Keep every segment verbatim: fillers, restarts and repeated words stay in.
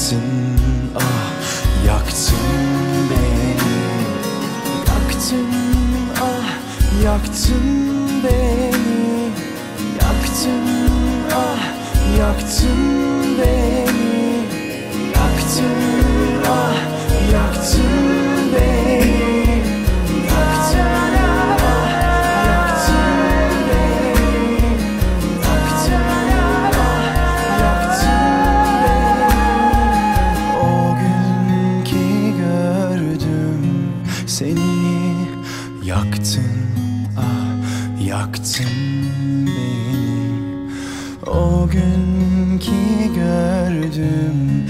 yaktın, ah yaktın beni. Yaktın, ah yaktın beni. Yaktın, ah yaktın beni. Yaktın, ah yaktın beni. Seni yaktın, ah yaktın beni. O gün ki gördüm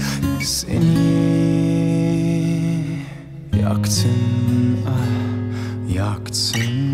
seni, yaktın, ah yaktın.